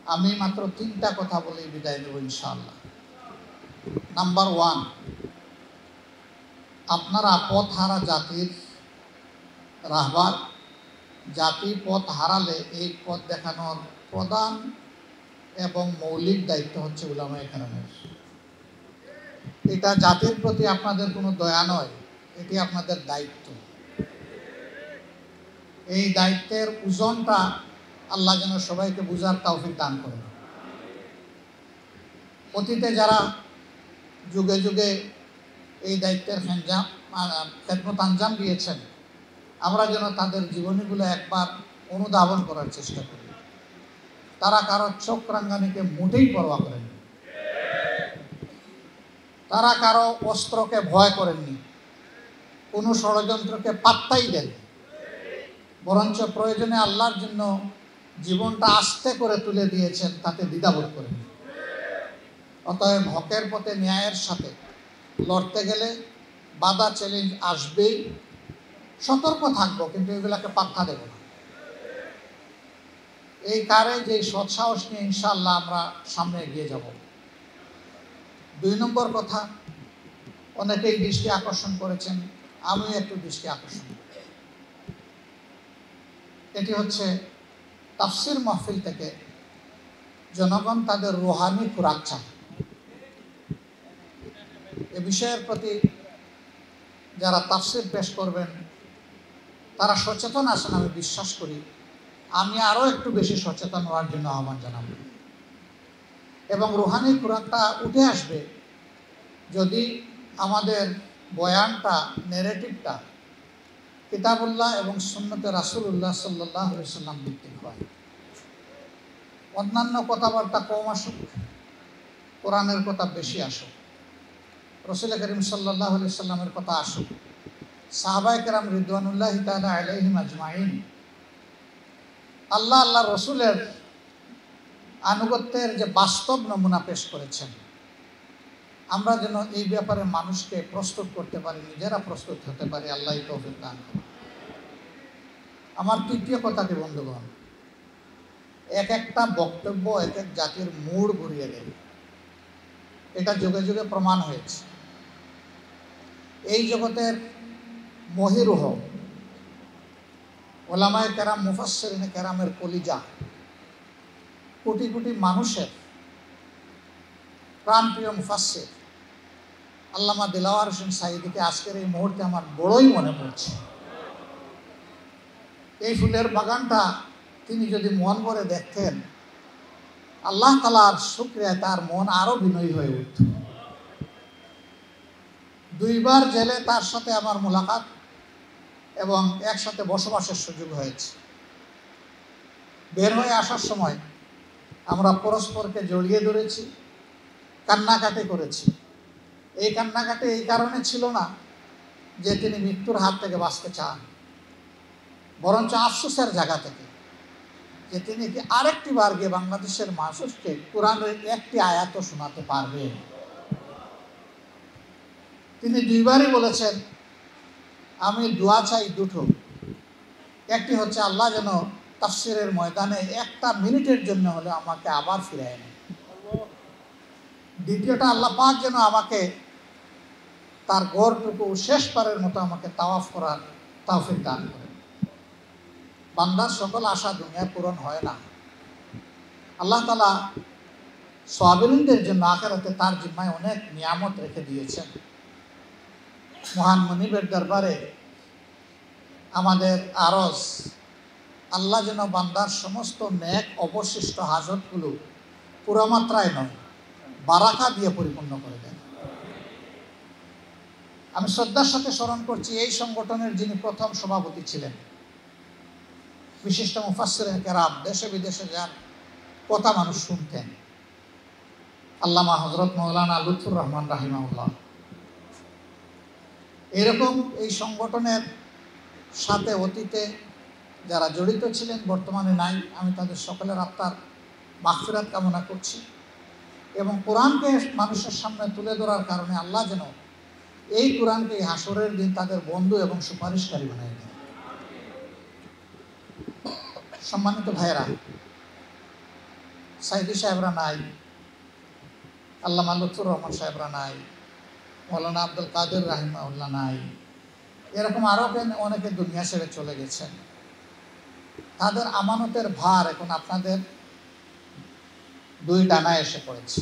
আমি মাত্র 3টা কথা বলে বিদায় নেব ইনশাআল্লাহ। নাম্বার 1, আপনারা পথহারা জাতির রাহবার। জাতি পথ হারালে এই পথ দেখানোর প্রধান এবং মৌলিক দায়িত্ব হচ্ছে উলামায়ে কেরামের। এটা জাতির প্রতি আপনাদের কোনো দয়া নয়, এটি আপনাদের দায়িত্ব। এই দায়িত্বের ওজনটা আল্লাহ যেন সবাইকে বুঝার তৌফিক দান করেন। অতীতে যারা যুগে যুগে এই দায়িত্বের খেদমত আঞ্জাম দিয়েছেন, আমরা যেন তাদের জীবনীগুলো একবার অনুধাবন করার চেষ্টা করি। তারা কারো চোখ রাঙ্গানিকে মোটেই পরোয়া করেননি, তারা কারো অস্ত্রকে ভয় করেননি, কোনো ষড়যন্ত্রকে পাত্তাই দেননি, বরঞ্চ প্রয়োজনে আল্লাহর জন্য জীবনটা আস্তে করে তুলে দিয়েছেন, তাতে দ্বিধাবোধ করেন। অতএব হকের পথে ন্যায়ের সাথে লড়তে গেলে বাধা চ্যালেঞ্জ আসবেই। সতর্ক থাকবো, কিন্তু এগুলাকে পাত্তা দেব না। এই কারে যে সৎসাহস নিয়ে ইনশাআল্লাহ আমরা সামনে এগিয়ে যাব। 2 নম্বর কথা, অনেকেই দৃষ্টি আকর্ষণ করেছেন, আমিও একটু দৃষ্টি আকর্ষণ। এটি হচ্ছে তাফসির মাহফিল থেকে জনগণ তাদের রুহানি খোরাক চায়। এ বিষয়ের প্রতি যারা তাফসির পেশ করবেন তারা সচেতন আছেন আমি বিশ্বাস করি। আমি আরও একটু বেশি সচেতন হওয়ার জন্য আহ্বান জানাব। এবং রুহানি খোরাকটা উঠে আসবে যদি আমাদের বয়ানটা, নেরেটিভটা কিতাবুল্লাহ এবং সুন্নতে রাসূলুল্লাহ সাল্লাল্লাহু আলাইহি ওয়াসাল্লাম ভিত্তিক হয়। অন্যান্য কথাবার্তা কম আসুক, কোরআনের কথা বেশি আসুক, রাসূল করিম সাল্লাল্লাহু আলাইহি ওয়াসাল্লামের কথা আসুক, সাহাবায়ে কেরাম রিদওয়ানুল্লাহি তাআলা আলাইহিম আজমাইন আল্লাহ রসুলের আনুগত্যের যে বাস্তব নমুনা পেশ করেছেন, আমরা যেন এই ব্যাপারে মানুষকে প্রস্তুত করতে পারি, নিজেরা প্রস্তুত হতে পারি। আল্লাহ তৌফিক দান করুন। আমার 3য় কথাটি বন্ধুগণ, এক একটা বক্তব্য এক এক জাতির মুড ঘুরিয়ে দেয়। এটা যুগে যুগে প্রমাণ হয়েছে। এই জগতের মহিরুহ ওলামায়ে কেরাম, মুফাসসিরিনে কেরামের কলিজা, কোটি কোটি মানুষের প্রাণপ্রিয় মুফাসসির আল্লামা দিলওয়ার হোসেন সাঈদীকে আজকের এই মুহূর্তে আমার বড়ই মনে পড়ছে। এই ফুলের বাগানটা তিনি যদি মন ভরে দেখতেন, আল্লাহ তাআলার শুকরিয়ায় তার মন আরো বিনয়ী হয়ে উঠত। 2 বার জেলে তার সাথে আমার মোলাকাত এবং একসাথে বসবাসের সুযোগ হয়েছে। বের হয়ে আসার সময় আমরা পরস্পরকে জড়িয়ে ধরেছি, কান্নাকাটি করেছি। এই কান্নাকাটি এই কারণে ছিল না যে তিনি মৃত্যুর হাত থেকে বাঁচতে চান, বরঞ্চ আফসোসের জায়গা থেকে যে তিনি কি আরেকটি বার গিয়ে বাংলাদেশের মানুষকে কোরআনের একটি আয়াতও শোনাতে পারবেন। তিনি 2 বারই বলেছেন, আমি দোয়া চাই দুটো। একটি হচ্ছে আল্লাহ যেন তাফসিরের ময়দানে 1টা মিনিটের জন্য হলে আমাকে আবার ফিরায় নেন। দ্বিতীয়টা, আল্লাহ পাক যেন আমাকে তার ঘরটুকু শেষবারের মতো আমাকে তাওয়াফ করার তৌফিক দান করেন। বান্দার সকল আশা দুনিয়ায় পূরণ হয় না। আল্লাহ তাআলা সাবিরিনদের জন্য আখিরাতে তার জিম্মায় অনেক নিয়ামত রেখে দিয়েছেন। মহান মনিবের দরবারে আমাদের আরজ, আল্লাহ যেন বান্দার সমস্ত নেক অবশিষ্ট হাজতগুলো পুরো মাত্রায় নয়, বারাকা দিয়ে পরিপূর্ণ করে দেন। আমি শ্রদ্ধার সাথে স্মরণ করছি এই সংগঠনের যিনি প্রথম সভাপতি ছিলেন, বিশিষ্ট মুফাসসিরিন কেরাম, দেশে বিদেশে যার কথা মানুষ শুনতেন, আল্লামা হযরত মাওলানা লুৎফুর রহমান রাহিমাহুল্লাহ। এরকম এই সংগঠনের সাথে অতীতে যারা জড়িত ছিলেন, বর্তমানে নাই, আমি তাদের সকলের আত্মার মাগফিরাত কামনা করছি। এবং কোরআনকে মানুষের সামনে তুলে ধরার কারণে আল্লাহ যেন এই কোরআনকে হাসরের দিন তাদের বন্ধু এবং সুপারিশকারী বানিয়ে দেন। সম্মানিত ভাইয়েরা, সাইদি সাহেবরা নাই, আল্লামা লুৎফুর রহমান সাহেবরা নাই, মৌলানা আব্দুল কাদের রাহিমাহুল্লাহ নাই, এরকম আরও অনেকে দুনিয়া ছেড়ে চলে গেছেন। তাদের আমানতের ভার এখন আপনাদের দুই ডানায় এসে পড়েছে।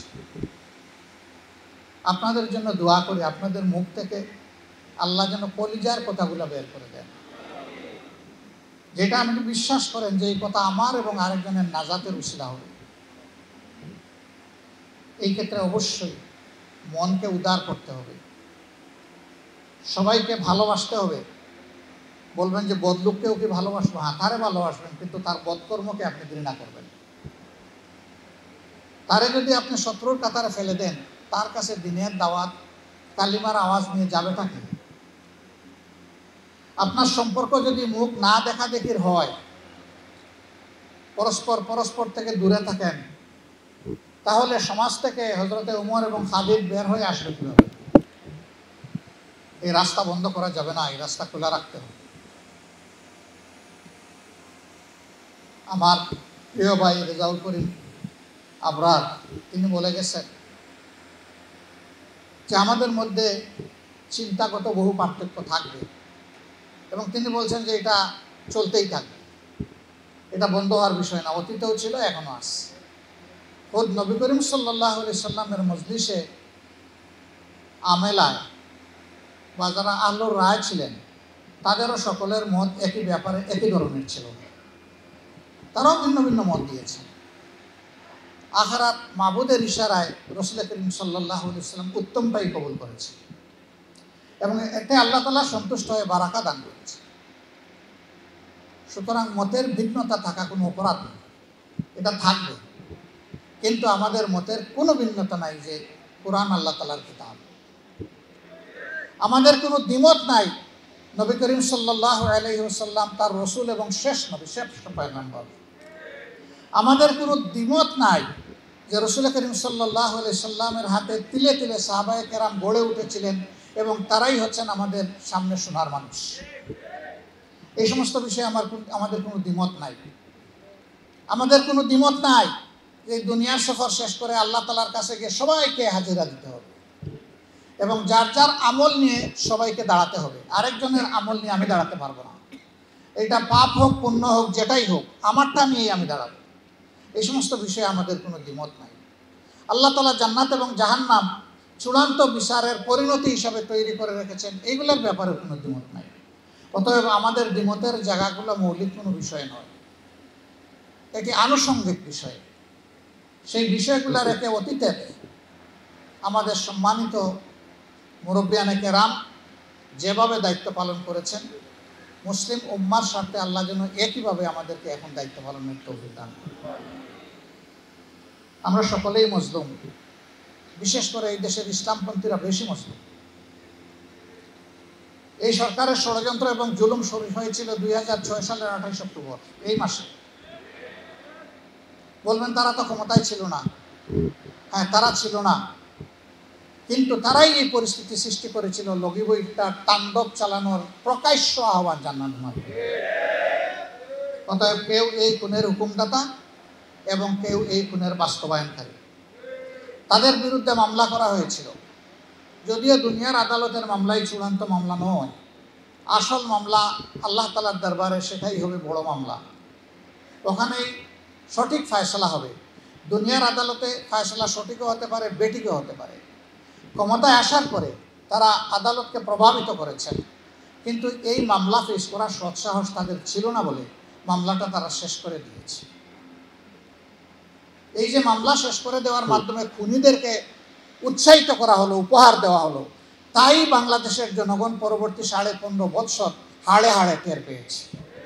আপনাদের জন্য দোয়া করি, আপনাদের মুখ থেকে আল্লাহ যেন কলিজার কথাগুলো বের করে দেন, যেটা আপনি বিশ্বাস করেন যে এই কথা আমার এবং আরেকজনের নাজাতের উসিলা হবে। এই ক্ষেত্রে অবশ্যই মনকে উদার করতে হবে, সবাইকে ভালোবাসতে হবে। বলবেন যে বদলুককেও কি ভালোবাসবো? হ্যাঁ, তারে ভালোবাসবেন, কিন্তু তার বদকর্মকে আপনি ঘৃণা করবেন। তারে যদি আপনি শত্রুর কাতারে ফেলে দেন, তার কাছে দিনের দাওয়াত কালিমার আওয়াজ নিয়ে যাবেটা কি? আপনার সম্পর্ক যদি মুখ না দেখা দেখির হয়, পরস্পর থেকে দূরে থাকেন, তাহলে সমাজ থেকে হযরতে উমর এবং খালিদ বের হয়ে আসবে কিভাবে? এই রাস্তা বন্ধ করা যাবে না, এই রাস্তা খোলা রাখতে হবে। আমার প্রিয় ভাই রেজাউল করিম আবরার তিনি বলে গেছেন যে আমাদের মধ্যে চিন্তাগত বহু পার্থক্য থাকবে, এবং তিনি বলছেন যে এটা চলতেই থাকবে, এটা বন্ধ হওয়ার বিষয় না। অতীতেও ছিল, এখনো আছে। খোদ নবী করিম সাল্লাল্লাহু আলাইহি সাল্লামের মজলিসে আমেলায় বা যারা আল্লাহর রায় ছিলেন, তাদেরও সকলের মত একই ব্যাপারে একই ধরনের ছিল, তারাও ভিন্ন ভিন্ন মত দিয়েছেন। আখিরাত মাবুদের ইশারায় রাসূল করিম সাল্লাল্লাহু আলাইহি সাল্লাম উত্তমটাই কবুল করেছে, এবং এতে আল্লাহ তাআলা সন্তুষ্ট হয়ে বারাকা দান করেছে। সুতরাং মতের ভিন্নতা থাকা কোনো অপরাধ নয়, এটা থাকবে, কিন্তু আমাদের মতের কোনো ভিন্নতা নাই যে কুরআন আল্লাহ তাআলার কিতাব। আমাদের কোনো দ্বিমত নাই নবী করিম সাল্লাল্লাহু আলাইহি ওয়াসাল্লাম তার রাসূল এবং শেষ নবী, শেষ পয়গম্বর। আমাদের কোনো দ্বিমত নাই যে রাসূল করিম সাল্লাল্লাহু আলাইহি সাল্লামের হাতে তিলে তিলে সাহাবায়ে কেরাম গড়ে উঠেছিলেন, এবং তারাই হচ্ছেন আমাদের সামনে সোনার মানুষ। এই সমস্ত বিষয়ে আমাদের কোনো দ্বিমত নাই। আমাদের কোনো দ্বিমত নাই যে দুনিয়ার সফর শেষ করে আল্লাহ তাআলার কাছে গিয়ে সবাইকে হাজিরা দিতে হবে, এবং যার যার আমল নিয়ে সবাইকে দাঁড়াতে হবে। আরেকজনের আমল নিয়ে আমি দাঁড়াতে পারবো না, এটা পাপ হোক পুণ্য হোক যেটাই হোক, আমারটা নিয়েই আমি দাঁড়াবো। এই সমস্ত বিষয়ে আমাদের কোনো দ্বিমত নাই। আল্লাহ তাআলা জান্নাত এবং জাহান্নাম চূড়ান্ত বিচারের পরিণতি হিসাবে তৈরি করে রেখেছেন, এইগুলোর ব্যাপারে কোনো দ্বিমত নাই। অতএব আমাদের দ্বিমতের জায়গাগুলো মৌলিক কোনো বিষয় নয়, এটি আনুষঙ্গিক বিষয়। সেই বিষয়গুলো রেখে অতীতের আমাদের সম্মানিত মুরব্বিয়ানে কেরাম যেভাবে দায়িত্ব পালন করেছেন, মুসলিম উম্মার স্বার্থে আল্লাহ যেন একইভাবে আমাদেরকে এখন দায়িত্ব পালনের তৌফিক দান করেন। আমরা সকলেই মজলুম, বিশেষ করে এই দেশের ইসলামপন্থীরা বেশি মজলুম। এই সরকারের ষড়যন্ত্র এবং জুলুম শুরু হয়েছিল 2006 সালের 28 অক্টোবর, এই মাসে। বলবেন তারা তো ক্ষমতায় ছিল না। হ্যাঁ, তারা ছিল না, কিন্তু তারাই এই পরিস্থিতি সৃষ্টি করেছিল লগিবইটার তাণ্ডব চালানোর প্রকাশ্য আহ্বান জানানোর মাধ্যমে। অতএব কেউ এই খুনের হুকুমদাতা এবং কেউ এই খুনের বাস্তবায়নকারী, তাদের বিরুদ্ধে মামলা করা হয়েছিল। যদিও দুনিয়ার আদালতের মামলাই চূড়ান্ত মামলা নয়, আসল মামলা আল্লাহ তাআলার দরবারে, সেটাই হবে বড় মামলা। ওখানেই সঠিক ফয়সালা হবে। দুনিয়ার আদালতে ফয়সালা সঠিকও হতে পারে, বেঠিকও হতে পারে। ক্ষমতায় আসার পরে তারা আদালতকে প্রভাবিত করেছেন, কিন্তু এই মামলা পেশ করার সৎসাহস তাদের ছিল না বলে মামলাটা তারা শেষ করে দিয়েছে। এই যে মামলা শেষ করে দেওয়ার মাধ্যমে খুনিদেরকে উৎসাহিত করা হলো, উপহার দেওয়া হলো, তাই বাংলাদেশের জনগণ পরবর্তী 15.5 বৎসর হাড়ে হাড়ে টের পেয়েছে।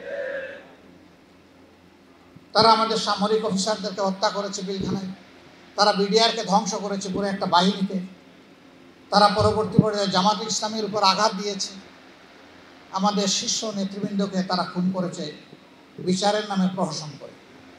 তারা আমাদের সামরিক অফিসারদেরকে হত্যা করেছে পিলখানায়, তারা বিডিআরকে ধ্বংস করেছে, পুরো একটা বাহিনীকে। তারা পরবর্তী পর্যায়ে জামাত ইসলামের উপর আঘাত দিয়েছে, আমাদের শীর্ষ নেতৃবৃন্দকে তারা খুন করেছে বিচারের নামে প্রহসন করে।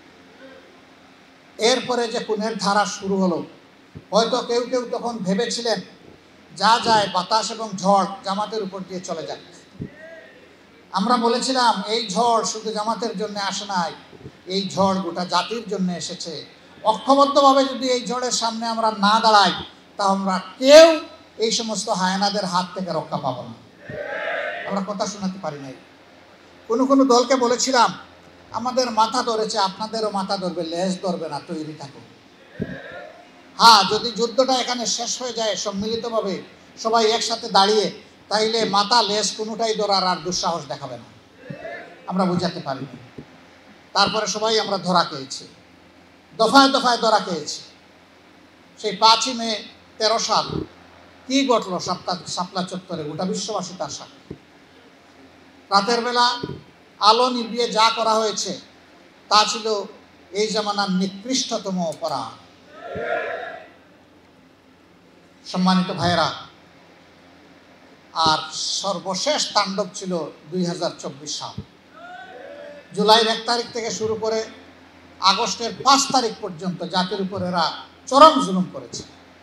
এরপরে যে খুনের ধারা শুরু হলো, হয়তো কেউ কেউ তখন ভেবেছিলেন যা যায় বাতাস এবং ঝড় জামাতের উপর দিয়ে চলে যাক। আমরা বলেছিলাম এই ঝড় শুধু জামাতের জন্য আসে নাই, এই ঝড় গোটা জাতির জন্য এসেছে। ঐক্যবদ্ধভাবে যদি এই ঝড়ের সামনে আমরা না দাঁড়াই, তা আমরা কেউ এই সমস্ত হায়নাদের হাত থেকে রক্ষা পাবো না। আমরা কথা শোনাতে পারি নাই। কোনো দলকে বলেছিলাম, আমাদের মাথা ধরেছে, আপনাদেরও মাথা ধরবে, লেজ ধরবে না, তৈরি থাকুন। হ্যাঁ, যদি যুদ্ধটা এখানে শেষ হয়ে যায় সম্মিলিতভাবে সবাই একসাথে দাঁড়িয়ে, তাইলে মাথা লেজ কোনোটাই ধরার আর দুঃসাহস দেখাবে না। আমরা বুঝাতে পারিনি। তারপরে সবাই আমরা ধরা খেয়েছি, দফায় দফায় ধরা খেয়েছি। সেই 5ই মে 13 সাল কি ঘটলো শাপলা চত্বরে, গোটা বিশ্ববাসী তার সাথে। রাতের বেলা আলো নিভিয়ে যা করা হয়েছে তা ছিল এই জামানার নিকৃষ্টতম অপরাধ। সম্মানিত ভাইয়েরা, আর সর্বশেষ তাণ্ডব ছিল 2024 সাল। জুলাইয়ের 1 তারিখ থেকে শুরু করে আগস্টের 5 তারিখ পর্যন্ত জাতির উপর এরা চরম জুলুম করেছে।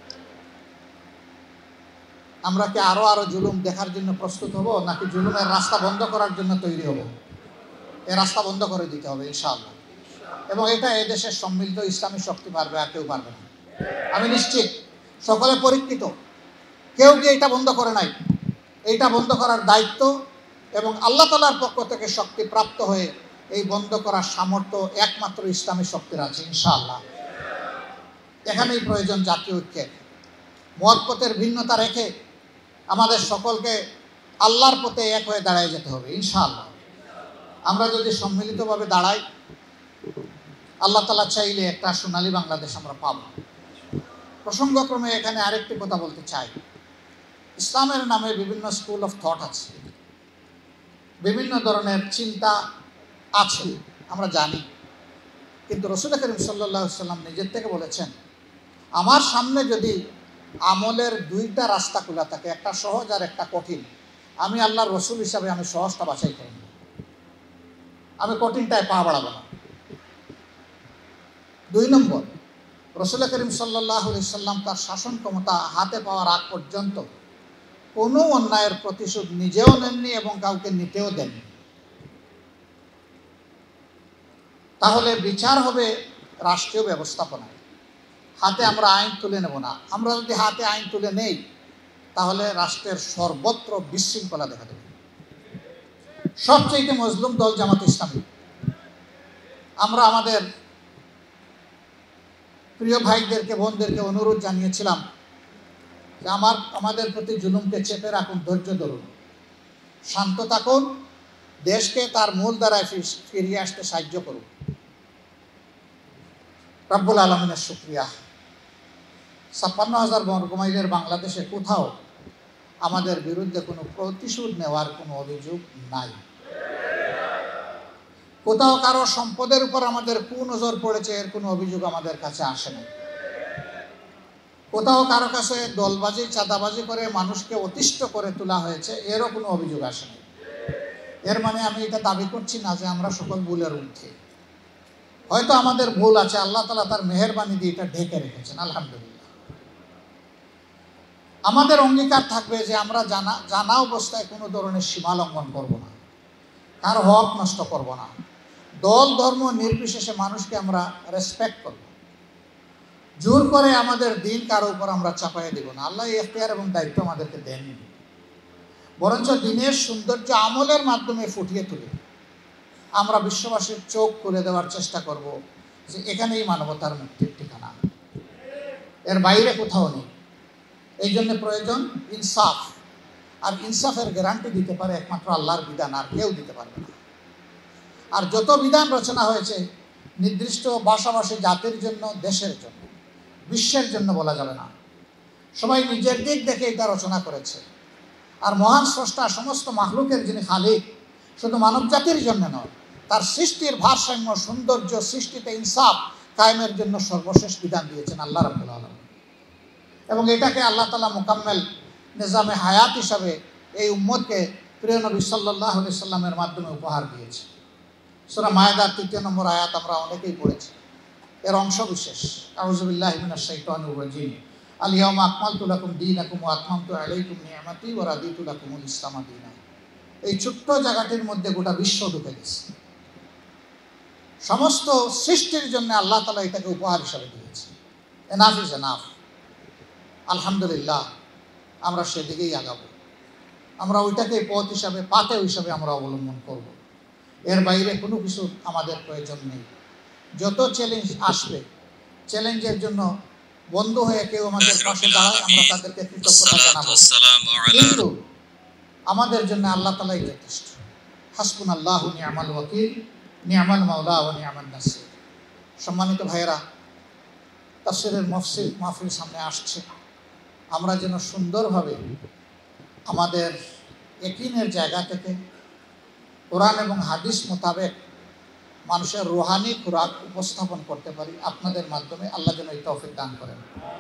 আমরা কি আরো জুলুম দেখার জন্য প্রস্তুত হব, নাকি জুলুমের রাস্তা বন্ধ করার জন্য তৈরি হব? এই রাস্তা বন্ধ করে দিতে হবে ইনশাআল্লাহ। এবং এটা এই দেশের সম্মিলিত ইসলামী শক্তি পারবে, আর কেউ পারবে না। আমি নিশ্চিত, সকলে পরীক্ষিত, কেউ গিয়ে এটা বন্ধ করে নাই। এইটা বন্ধ করার দায়িত্ব এবং আল্লাহ তাআলার পক্ষ থেকে শক্তি প্রাপ্ত হয়ে এই বন্ধ করার সামর্থ্য একমাত্র ইসলামী শক্তির আছে ইনশাআল্লাহ। এখানেই প্রয়োজন জাতীয় ঐক্যের। মতপথের ভিন্নতা রেখে আমাদের সকলকে আল্লাহর পথে এক হয়ে দাঁড়ায় যেতে হবে ইনশাআল্লাহ। আমরা যদি সম্মিলিতভাবে দাঁড়াই, আল্লাহ তাআলা চাইলে একটা সোনালী বাংলাদেশ আমরা পাব। প্রসঙ্গক্রমে এখানে আরেকটি কথা বলতে চাই। ইসলামের নামে বিভিন্ন স্কুল অফ থট আছে, বিভিন্ন ধরনের চিন্তা আছে, আমরা জানি। কিন্তু রাসূল করিম সাল্লাল্লাহু আলাইহি ওয়াসাল্লাম নিজের থেকে বলেছেন, আমার সামনে যদি আমলের 2টা রাস্তা খোলা থাকে, একটা সহজ আর একটা কঠিন, আমি আল্লাহর রসুল হিসাবে আমি সহজটা বাছাই করব, আমি কঠিনটায় পা বাড়াবো না। 2 নম্বর, রাসূল করিম সাল্লাল্লাহু আলাইহি ওয়াসাল্লাম তার শাসন ক্ষমতা হাতে পাওয়ার আগ পর্যন্ত কোনো অন্যায়ের প্রতিশোধ নিজেও নেননি এবং কাউকে নিতেও দেননি। তাহলে বিচার হবে রাষ্ট্রীয় ব্যবস্থাপনায়, হাতে আমরা আইন তুলে নেব না। আমরা যদি হাতে আইন তুলে নেই, তাহলে রাষ্ট্রের সর্বত্র বিশৃঙ্খলা দেখা দেবে। সবচেয়ে মজলুম দল জামাত ইসলামী। আমরা আমাদের প্রিয় ভাইদেরকে, বোনদেরকে অনুরোধ জানিয়েছিলাম যে আমাদের প্রতি জুলুমকে চেপে রাখুন, ধৈর্য ধরুন, শান্ত থাকুন, দেশকে তার মূল ধারায় ফিরিয়ে আসতে সাহায্য করুন। রব্বুল আলামিনের শুকরিয়া, 56,000 বর্গমাইলের বাংলাদেশে কোথাও আমাদের বিরুদ্ধে কোনো প্রতিশোধ নেওয়ার কোনো অভিযোগ নাই। কোথাও কারো সম্পদের উপর আমাদের কুনজর পড়েছে, এর কোনো অভিযোগ আমাদের কাছে আসে না। কোথাও কারো কাছে দলবাজি, চাঁদাবাজি করে মানুষকে অতিষ্ঠ করে তোলা হয়েছে, এরও কোনো অভিযোগ আসে না। এর মানে আমি এটা দাবি করছি না যে আমরা সকল ভুলের ঊর্ধ্বে। হয়তো আমাদের ভুল আছে, আল্লাহ তাআলা তার মেহেরবানি দিয়ে এটা ঢেকে রেখেছেন, আলহামদুলিল্লাহ। আমাদের অঙ্গীকার থাকবে যে আমরা জানা অবস্থায় কোনো ধরনের সীমা লঙ্ঘন করব না, কারো হক নষ্ট করব না, দল ধর্ম নির্বিশেষে মানুষকে আমরা রেসপেক্ট করব, জোর করে আমাদের দিন কারো উপর আমরা চাপাইয়ে দেব না। আল্লাহ এই এখতিয়ার এবং দায়িত্ব আমাদেরকে দেননি। বরঞ্চ দিনের সৌন্দর্য আমলের মাধ্যমে ফুটিয়ে তুলে আমরা বিশ্ববাসীর চোখ খুলে দেওয়ার চেষ্টা করব যে এখানেই মানবতার মুক্তির ঠিকানা, এর বাইরে কোথাও নেই। এই জন্য প্রয়োজন ইনসাফ, আর ইনসাফের গ্যারান্টি দিতে পারে একমাত্র আল্লাহর বিধান, আর কেউ দিতে পারবে না। আর যত বিধান রচনা হয়েছে নির্দিষ্ট ভাষাভাষী জাতির জন্য, দেশের জন্য, বিশ্বের জন্য বলা যাবে না। সবাই নিজের দিক দেখে এটা রচনা করেছে। আর মহান স্রষ্টা সমস্ত মাখলুকের যিনি খালিক, শুধু মানব জাতির জন্য নয়, তার সৃষ্টির ভারসাম্য, সৌন্দর্য, সৃষ্টিতে ইনসাফ কায়েমের জন্য সর্বশেষ বিধান দিয়েছেন আল্লাহ রাব্বুল আলামিন। এবং এটাকে আল্লাহ তাআলা মুকাম্মেল নিজামে হায়াত হিসাবে এই উম্মতকে প্রিয় নবী সাল্লাল্লাহু আলাইহি সাল্লামের মাধ্যমে উপহার দিয়েছে। সূরা মায়েদার 3 নম্বর আয়াত আমরা অনেকেই পড়েছি, এর অংশ বিশেষ। আউযু বিল্লাহি মিনাশ শাইতানির রাজিম। আল ইয়াউমা আকমালতু লাকুম দীনাকুম ওয়া আতমামতু আলাইকুম নি'মাতি ওয়া রাদিতু লাকুমুল ইসলাম দীনা। এই ছোট্ট জায়গাটির মধ্যে গোটা বিশ্ব ঢুকে গেছে। সমস্ত সৃষ্টির জন্য আল্লাহ তাআলা এটাকে উপহার হিসাবে দিয়েছে। Enough is enough. আলহামদুলিল্লাহ, আমরা সেদিকেই আগাবো। আমরা ওইটাকে পথ হিসাবে, পাথেয় হিসাবে আমরা অবলম্বন করব। এর বাইরে কোনো কিছু আমাদের প্রয়োজন নেই। যত চ্যালেঞ্জ আসবে, চ্যালেঞ্জের জন্য বন্ধু হয়ে কেউ আমাদের পাশে দাঁড়ায়, আমরা তাদেরকে কৃতজ্ঞতা জানাবো। কিন্তু আমাদের জন্য আল্লাহ তাআলাই যথেষ্ট। হাসবুনাল্লাহু নি'মাল ওয়াকিল, নি'মাল মাওলা ওয়া নি'মান নাসির। সম্মানিত ভাইয়েরা, তাফসীরের মাহফিল সামনে আসছে। আমরা যেন সুন্দরভাবে আমাদের ইয়াকিনের জায়গা থেকে কোরআন এবং হাদিস মোতাবেক মানুষের রুহানি খোরাক উপস্থাপন করতে পারি। আপনাদের মাধ্যমে আল্লাহ যেন এই তৌফিক দান করেন।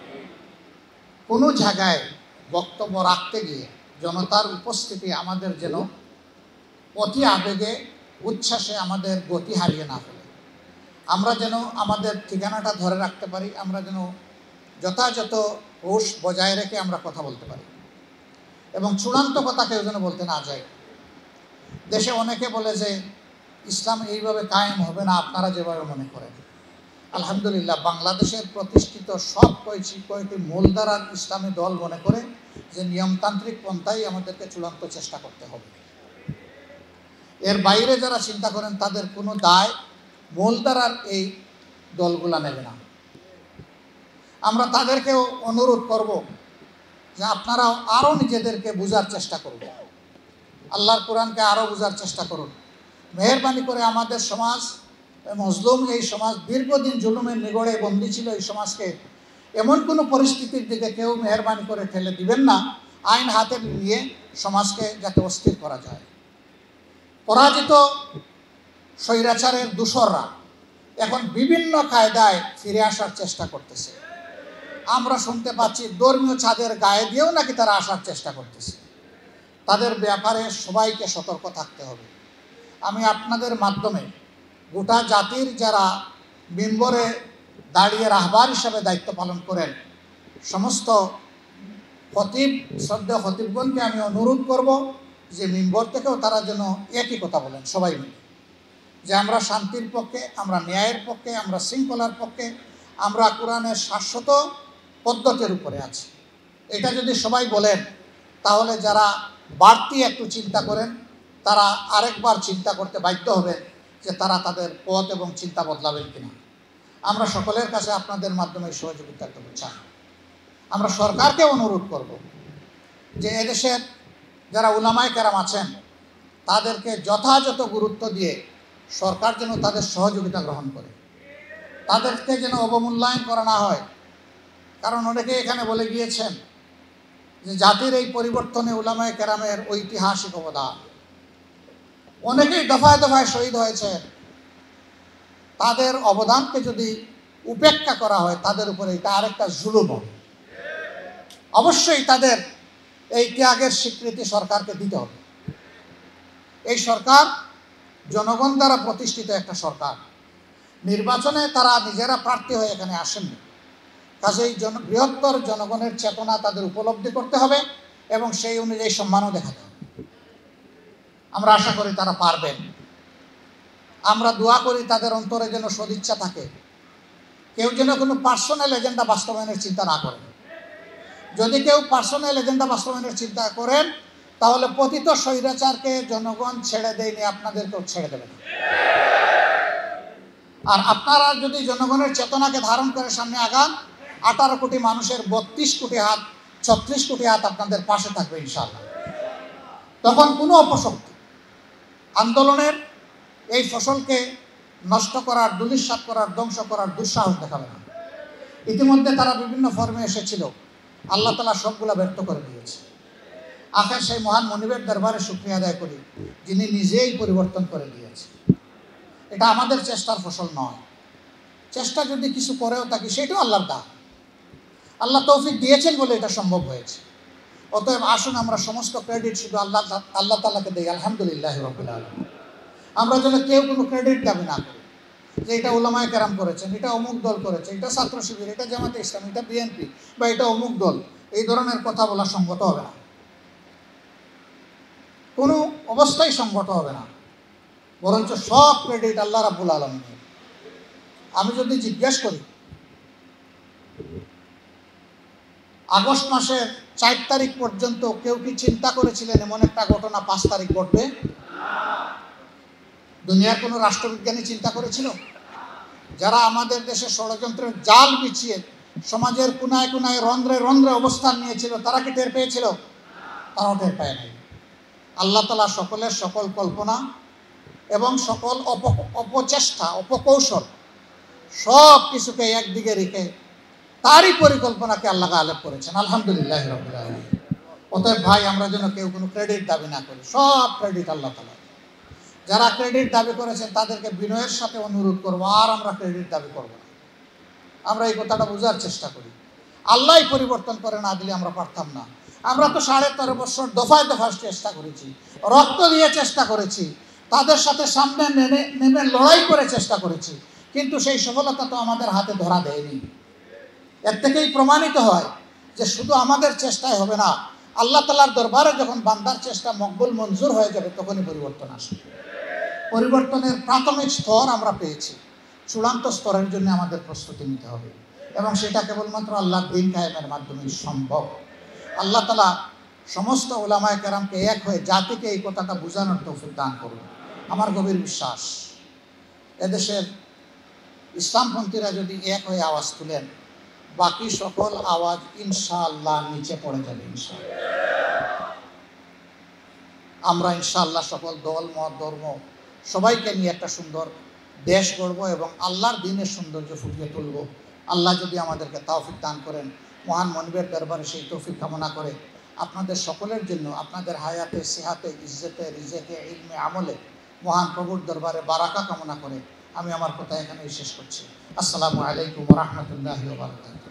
কোনো জায়গায় বক্তব্য রাখতে গিয়ে জনতার উপস্থিতি আমাদের যেন অতি আবেগে, উচ্ছ্বাসে আমাদের গতি হারিয়ে না ফেলে। আমরা যেন আমাদের ঠিকানাটা ধরে রাখতে পারি। আমরা যেন যথাযথ হুঁশ বজায় রেখে আমরা কথা বলতে পারি এবং চূড়ান্ত কথা কেউ যেন বলতে না যায়। দেশে অনেকে বলে যে ইসলাম এইভাবে কায়েম হবে না আপনারা যেভাবে মনে করেন। আলহামদুলিল্লাহ, বাংলাদেশের প্রতিষ্ঠিত সব কয়টি মূলধারার ইসলামী দল মনে করে যে নিয়মতান্ত্রিক পন্থাই আমাদেরকে চূড়ান্ত চেষ্টা করতে হবে। এর বাইরে যারা চিন্তা করেন তাদের কোনো দায় মূলধারার এই দলগুলা নেবে না। আমরা তাদেরকেও অনুরোধ করব যে আপনারাও আরও নিজেদেরকে বোঝার চেষ্টা করুন, আল্লাহর কোরআনকে আরও বোঝার চেষ্টা করুন। মেহেরবানি করে আমাদের সমাজ, মজলুম এই সমাজ, দীর্ঘদিন জুলুমের নিগড়ে বন্দী ছিল এই সমাজকে এমন কোনো পরিস্থিতির দিকে কেউ মেহেরবানি করে ঠেলে দিবেন না আইন হাতে নিয়ে সমাজকে যাতে অস্থির করা যায়। পরাজিত স্বৈরাচারের দূষররা এখন বিভিন্ন কায়দায় ফিরে আসার চেষ্টা করতেছে। আমরা শুনতে পাচ্ছি ধর্মীয় ছাদের গায়ে দিয়েও নাকি তারা আসার চেষ্টা করতেছে। তাদের ব্যাপারে সবাইকে সতর্ক থাকতে হবে। আমি আপনাদের মাধ্যমে গোটা জাতির যারা মিম্বরে দাঁড়িয়ে রাহবার হিসাবে দায়িত্ব পালন করেন সমস্ত খতিব, শ্রদ্ধেয় খতিবগণকে আমি অনুরোধ করব যে মিম্বর থেকেও তারা যেন একই কথা বলেন সবাই মিলে, যে আমরা শান্তির পক্ষে, আমরা ন্যায়ের পক্ষে, আমরা শৃঙ্খলার পক্ষে, আমরা কোরআনের শাশ্বত পদ্ধতির উপরে আছি। এটা যদি সবাই বলেন তাহলে যারা বাড়তি একটু চিন্তা করেন তারা আরেকবার চিন্তা করতে বাধ্য হবেন যে তারা তাদের পথ এবং চিন্তা বদলাবেন কিনা। আমরা সকলের কাছে আপনাদের মাধ্যমে সহযোগিতা করতে চাই। আমরা সরকারকে অনুরোধ করব যে এদেশের যারা উলামায়ে কেরাম আছেন তাদেরকে যথাযথ গুরুত্ব দিয়ে সরকার যেন তাদের সহযোগিতা গ্রহণ করে, তাদেরকে যেন অবমূল্যায়ন করা না হয়। কারণ অনেকে এখানে বলে গিয়েছেন যে জাতির এই পরিবর্তনে উলামায়ে কেরামের ঐতিহাসিক অবদান। অনেকেই দফায় দফায় শহীদ হয়েছেন, তাদের অবদানকে যদি উপেক্ষা করা হয় তাদের উপরে এটা আরেকটা জুলুম হবে। অবশ্যই তাদের এই ত্যাগের স্বীকৃতি সরকারকে দিতে হবে। এই সরকার জনগণ দ্বারা প্রতিষ্ঠিত একটা সরকার। নির্বাচনে তারা নিজেরা প্রার্থী হয়ে এখানে আসেননি। কাজেই বৃহত্তর জনগণের চেতনা তাদের উপলব্ধি করতে হবে এবং সেই অনুযায়ী সম্মানও দেখাতে হবে। আমরা আশা করি তারা পারবেন। আমরা দোয়া করি তাদের অন্তরে যেন সদিচ্ছা থাকে, কেউ যেন কোনো পার্সোনাল এজেন্ডা বাস্তবায়নের চিন্তা না করেন। যদি কেউ পার্সোনাল এজেন্ডা বাস্তবায়নের চিন্তা করেন তাহলে পতিত স্বৈরাচারকে জনগণ ছেড়ে দেয়নি, আপনাদেরকেও ছেড়ে দেবে না। আর আপনারা যদি জনগণের চেতনাকে ধারণ করে সামনে আগান, 18 কোটি মানুষের 32 কোটি হাত, 36 কোটি হাত আপনাদের পাশে থাকবে ইনশাআল্লাহ। তখন কোনো অপশক্তি আন্দোলনের এই ফসলকে নষ্ট করার, ধূলিসাৎ করার, ধ্বংস করার দুঃসাহস দেখাবে না। ইতিমধ্যে তারা বিভিন্ন ফর্মে এসেছিল, আল্লাহ তাআলা সবগুলা ব্যর্থ করে দিয়েছে। আখের সেই মহান মনিবের দরবারে শুকরিয়া আদায় করি যিনি নিজেই পরিবর্তন করে দিয়েছে। এটা আমাদের চেষ্টার ফসল নয়। চেষ্টা যদি কিছু করেও থাকি সেটাও আল্লাহর দান। আল্লাহ তৌফিক দিয়েছেন বলে এটা সম্ভব হয়েছে। অতএব আসুন আমরা সমস্ত ক্রেডিট শুধু আল্লাহ তাআলাকে দেই। আলহামদুলিল্লাহ রাব্বিল আলামিন। আমরা যেন কেউ কোনো ক্রেডিট দাবি না করি যে এটা উলামায়ে কেরাম করেছেন, এটা অমুক দল করেছে, এটা ছাত্র শিবির, এটা জামাতে ইসলাম, এটা বিএনপি বা এটা অমুক দল, এই ধরনের কথা বলা সঙ্গত হবে না। কোনো অবস্থায় সঙ্গত হবে না। বরঞ্চ সব ক্রেডিট আল্লাহ রাব্বুল আলামিনের। আমি যদি জিজ্ঞেস করি আগস্ট মাসের 4 তারিখ পর্যন্ত কেউ কি চিন্তা করেছিলেন এমন একটা ঘটনা 5 তারিখ ঘটবে? দুনিয়ার কোনো রাষ্ট্রবিজ্ঞানী চিন্তা করেছিল? যারা আমাদের দেশে ষড়যন্ত্রের জাল বিছিয়ে সমাজের কোনায় কোনায় রন্ধ্রে রন্ধ্রে অবস্থান নিয়েছিল, তারা কি টের পেয়েছিল? তারাও টের পায় নাই। আল্লাহ তাআলা সকলের সকল কল্পনা এবং সকল অপচেষ্টা অপকৌশল সব কিছুকে একদিকে রেখে তারই পরিকল্পনাকে আল্লাহ গালেব করেছেন। আলহামদুলিল্লাহ রাব্বিল আলামিন। অতএব ভাই, আমরা যেন কেউ কোনো ক্রেডিট দাবি না করি, সব ক্রেডিট আল্লাহ তাআলা। যারা ক্রেডিট দাবি করেছেন তাদেরকে বিনয়ের সাথে অনুরোধ করবো, আর আমরা ক্রেডিট দাবি করব না। আমরা এই কথাটা বোঝার চেষ্টা করি। আল্লাহই পরিবর্তন করে না দিলে আমরা পারতাম না। আমরা তো 13.5 বছর দফায় দফায় চেষ্টা করেছি, রক্ত দিয়ে চেষ্টা করেছি, তাদের সাথে সামনে নেমে লড়াই করে চেষ্টা করেছি, কিন্তু সেই সফলতা তো আমাদের হাতে ধরা দেয়নি। এর থেকেই প্রমাণিত হয় যে শুধু আমাদের চেষ্টায় হবে না, আল্লাহ তাআলার দরবারে যখন বান্দার চেষ্টা মকবুল মঞ্জুর হয়ে যাবে তখনই পরিবর্তন আসবে। পরিবর্তনের প্রাথমিক স্তর আমরা পেয়েছি, চূড়ান্ত স্তরের জন্য আমাদের প্রস্তুতি নিতে হবে এবং সেটা কেবলমাত্র আল্লাহর দ্বীন কায়েমের মাধ্যমেই সম্ভব। আল্লাহ তাআলা সমস্ত উলামায়ে কেরামকে এক হয়ে জাতিকে এই কথাটা বোঝানোর তৌফিক দান করুন। আমার গভীর বিশ্বাস, এদেশের ইসলামপন্থীরা যদি এক হয়ে আওয়াজ তুলেন, বাকি সকল আওয়াজ ইনশাআল্লাহ নিচে পড়ে যাবে। ইনশাআল্লাহ আমরা ইনশাআল্লাহ সকল দল মত ধর্ম সবাইকে নিয়ে একটা সুন্দর দেশ গড়ব এবং আল্লাহর দ্বীনের সৌন্দর্য ফুটিয়ে তুলব। আল্লাহ যদি আমাদেরকে তৌফিক দান করেন, মহান মনিবের দরবারে সেই তৌফিক কামনা করে আপনাদের সকলের জন্য আপনাদের হায়াতে, সিহাতে, ইজ্জতে, রিজেকে, ইলমে, আমলে মহান প্রভুর দরবারে বারাকা কামনা করে আমি আমার কথা এখানেই শেষ করছি। আসসালামু আলাইকুম ওয়া রাহমাতুল্লাহি ওয়া বারাকাতুহু।